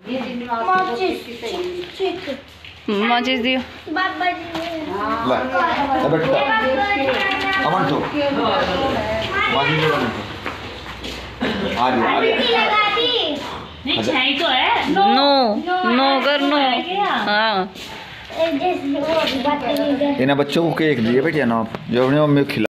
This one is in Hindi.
माचिस दियो नो नो कर नो। हाँ इन्हें बच्चों को केक दिए बेटिया ना जो अपनी मम्मी को खिला